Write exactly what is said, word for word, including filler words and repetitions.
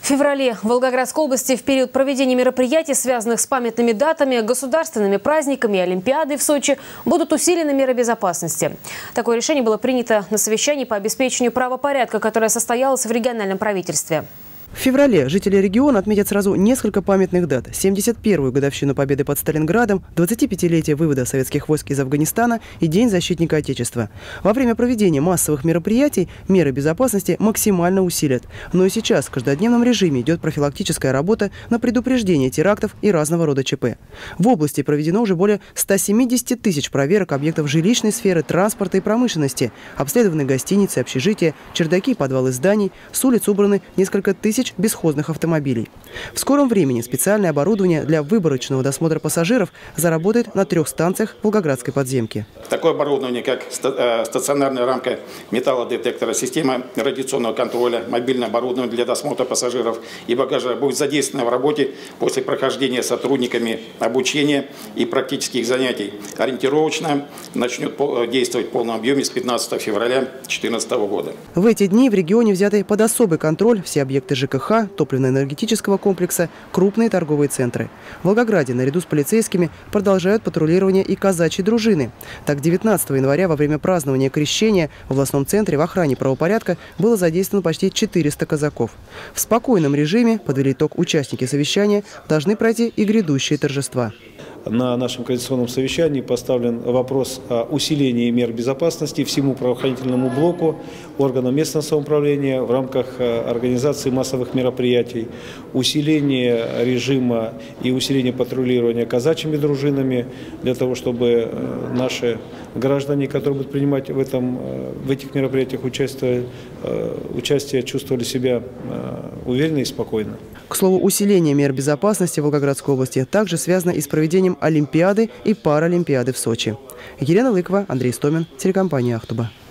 В феврале в Волгоградской области в период проведения мероприятий, связанных с памятными датами, государственными праздниками и Олимпиадой в Сочи, будут усилены меры безопасности. Такое решение было принято на совещании по обеспечению правопорядка, которое состоялось в региональном правительстве. В феврале жители региона отметят сразу несколько памятных дат. семьдесят первую годовщину победы под Сталинградом, двадцатипятилетие вывода советских войск из Афганистана и День защитника Отечества. Во время проведения массовых мероприятий меры безопасности максимально усилят. Но и сейчас в каждодневном режиме идет профилактическая работа на предупреждение терактов и разного рода ЧП. В области проведено уже более ста семидесяти тысяч проверок объектов жилищной сферы, транспорта и промышленности. Обследованы гостиницы, общежития, чердаки и подвалы зданий. С улиц убраны несколько тысяч бесхозных автомобилей. В скором времени специальное оборудование для выборочного досмотра пассажиров заработает на трех станциях Волгоградской подземки. Такое оборудование, как стационарная рамка металлодетектора, система радиационного контроля, мобильное оборудование для досмотра пассажиров и багажа будет задействовано в работе после прохождения сотрудниками обучения и практических занятий. Ориентировочно начнет действовать в полном объеме с пятнадцатого февраля две тысячи четырнадцатого года. В эти дни в регионе взяты под особый контроль все объекты ЖКХ, топливно-энергетического комплекса, крупные торговые центры. В Волгограде наряду с полицейскими продолжают патрулирование и казачьи дружины. Так, девятнадцатого января во время празднования Крещения в областном центре в охране правопорядка было задействовано почти четыреста казаков. В спокойном режиме, подвели итог участники совещания, должны пройти и грядущие торжества. На нашем координационном совещании поставлен вопрос о усилении мер безопасности всему правоохранительному блоку, органам местного самоуправления в рамках организации массовых мероприятий, усиление режима и усиление патрулирования казачьими дружинами, для того, чтобы наши граждане, которые будут принимать в, этом, в этих мероприятиях участие, участие, чувствовали себя уверенно и спокойно. К слову, усиление мер безопасности в Волгоградской области также связано и с проведением Олимпиады и Паралимпиады в Сочи. Елена Лыкова, Андрей Стомин, телекомпания «Ахтуба».